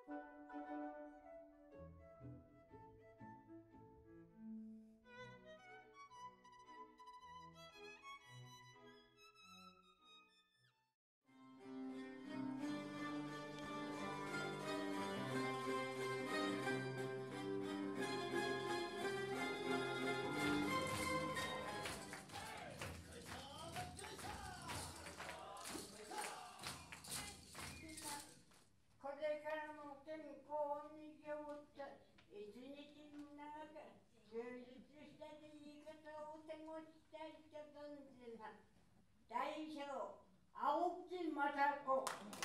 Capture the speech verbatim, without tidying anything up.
これからも健康に気をつけ、一日の長く充実した生活を過ごしたいと存じます。大将、青木雅子。